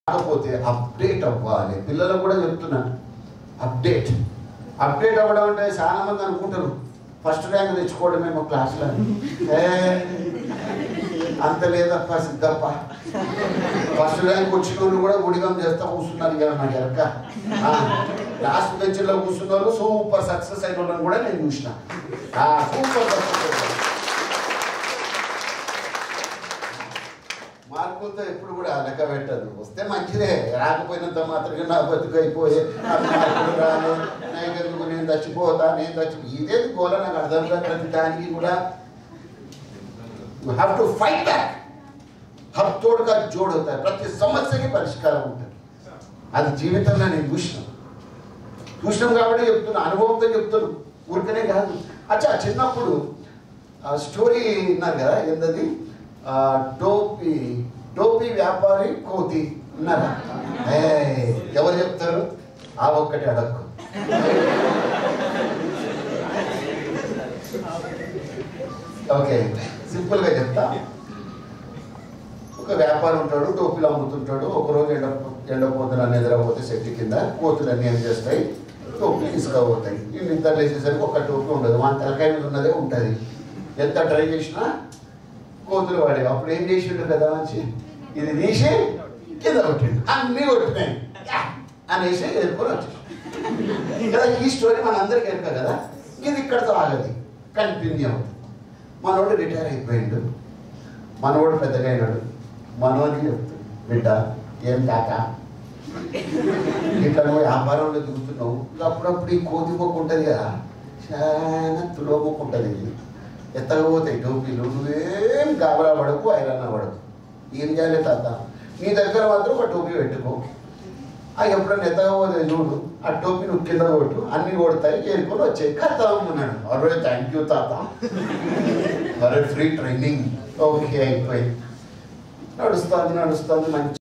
కాకపోతే అప్డేట్ అవ్వాలి. పిల్లలకు కూడా చెప్తున్నాను, అప్డేట్ అవ్వడం అంటే చాలా మంది అనుకుంటారు ఫస్ట్ ర్యాంక్ తెచ్చుకోవడమేమో క్లాస్లో. అంత లేదప్ప సిద్ధప్ప, ఫస్ట్ ర్యాంక్ వచ్చిన వాళ్ళు కూడా గుడిగం చేస్తా కూర్చున్నారు కదా నాకు ఎరక. లాస్ట్ బెంచ్లో కూర్చున్న వాళ్ళు సూపర్ సక్సెస్ అయిన వాళ్ళని కూడా నేను చూసిన. సూపర్ సక్సెస్ మార్కులతో ఎప్పుడు కూడా లెక్క పెట్టదు. వస్తే మంచిదే, రాకపోయినంత మాత్రమే నా బతుకు అయిపోయే మార్కులు రాను, నైగెందుకు నేను చచ్చిపోతా, ఇదేది గోల నాకు అర్థం కాదు. ప్రతి దానికి కూడా you have to fight back. హర్ తోడుగా జోడవుతాయి, ప్రతి సమస్యకి పరిష్కారం ఉంటుంది. అది జీవితంలో నేను చూసినాం కాబట్టి చెప్తున్నా, అనుభవంతో చెప్తున్నాను, ఊరికనే కాదు. అచ్చా చిన్నప్పుడు స్టోరీ విన్నారు కదా, ఏంటది టోపీ వ్యాపారి కోతి ఉన్నారా? ఎవరు చెప్తారు? ఆ ఒక్కటి అడక్కు. ఓకే, సింపుల్గా చెప్తా. ఒక వ్యాపారి ఉంటాడు, టోపీలు అమ్ముతుంటాడు. ఒకరోజు ఎండపోతులు నిద్రపోతే చెట్టు కింద కోతులన్నీ ఏం చేస్తాయి, టోపీ తీసుకుపోతాయి. ఈ నిద్ర లేచేసరికి ఒక టోపీ ఉండదు, మన తలకాయ మీద ఉన్నదే ఉంటుంది. ఎంత ట్రై చేసినా కోతులు వాడేవి. అప్పుడు ఏం చేసిండు కదా మంచి, ఇది తీసి కింద కొట్టిండు, అన్నీ కొట్టినాయి అనేసి ఎదుర్కొని వచ్చేసి కదా. ఈ స్టోరీ మనందరికీ ఎరుక కదా. ఇది ఇక్కడతో ఆగది, కంటిన్యూ అవుతుంది. మనోడు రిటైర్ అయిపోయిండు, మనోడు పెద్దగా అయినాడు. మనోడికి చెప్తాడు, బిడ్డ ఏం కాక ఇట్లా నువ్వు వ్యాపారంలో దిగుతున్నావు, అప్పుడప్పుడు ఈ కోతి మొక్క ఉంటుంది కదా, చాలా తులో మొక్క ఉంటుంది, ఎత్తకపోతాయి టోపీలు. నువ్వేం గాబరా పడకు, ఐరన్న పడకు. ఏం చేయాలి తాత, నీ దగ్గర మాత్రం ఒక టోపీ పెట్టుకో. అవి ఎప్పుడన్నా ఎత్తకపోతే చూడు, ఆ టోపీ నువ్వు కింద కొట్టు, అన్ని కొడతాయి, చేరుకొని వచ్చాయి. కథ అమ్మున్నాడు. అరే థ్యాంక్ యూ తాత, అరే ఫ్రీ ట్రైనింగ్. ఓకే అయిపోయింది. నడుస్తుంది మంచి